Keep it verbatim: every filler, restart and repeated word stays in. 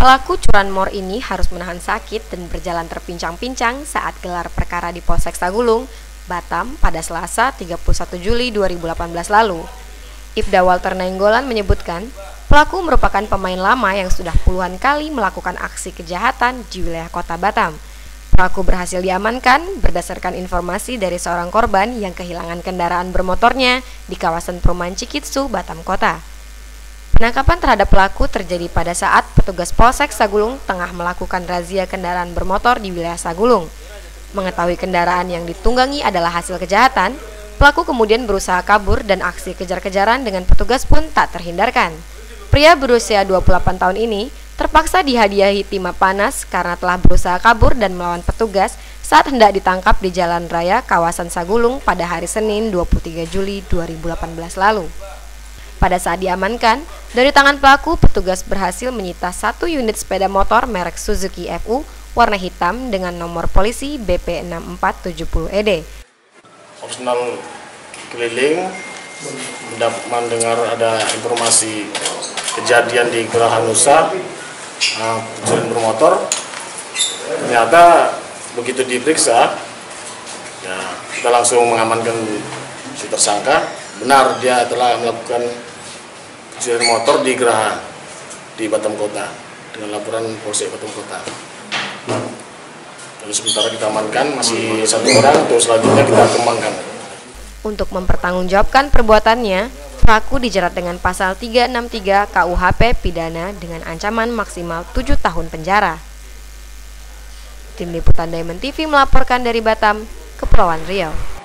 Pelaku curanmor ini harus menahan sakit dan berjalan terpincang-pincang saat gelar perkara di Polsek Sagulung, Batam pada Selasa tiga puluh satu Juli dua ribu delapan belas lalu. Ibda Walter Nainggolan menyebutkan, pelaku merupakan pemain lama yang sudah puluhan kali melakukan aksi kejahatan di wilayah kota Batam. Pelaku berhasil diamankan berdasarkan informasi dari seorang korban yang kehilangan kendaraan bermotornya di kawasan perumahan Cikitsu, Batam Kota. Penangkapan terhadap pelaku terjadi pada saat petugas Polsek Sagulung tengah melakukan razia kendaraan bermotor di wilayah Sagulung. Mengetahui kendaraan yang ditunggangi adalah hasil kejahatan, pelaku kemudian berusaha kabur dan aksi kejar-kejaran dengan petugas pun tak terhindarkan. Pria berusia dua puluh delapan tahun ini terpaksa dihadiahi timah panas karena telah berusaha kabur dan melawan petugas saat hendak ditangkap di jalan raya kawasan Sagulung pada hari Senin dua puluh tiga Juli dua ribu delapan belas lalu. Pada saat diamankan, dari tangan pelaku petugas berhasil menyita satu unit sepeda motor merek Suzuki F U warna hitam dengan nomor polisi B P enam empat tujuh nol E D. Opsional keliling mendengar ada informasi kejadian di Geraha Nusa uh, pencurian bermotor. Ternyata begitu diperiksa, ya, kita langsung mengamankan si tersangka. Benar dia telah melakukan pencurian motor di Geraha di Batam Kota dengan laporan Polsek Batam Kota. Lalu sementara kita amankan masih satu orang, untuk selanjutnya kita kembangkan. Untuk mempertanggungjawabkan perbuatannya, pelaku dijerat dengan pasal tiga enam tiga K U H P pidana dengan ancaman maksimal tujuh tahun penjara. Tim Liputan Diamond T V melaporkan dari Batam, Kepulauan Riau.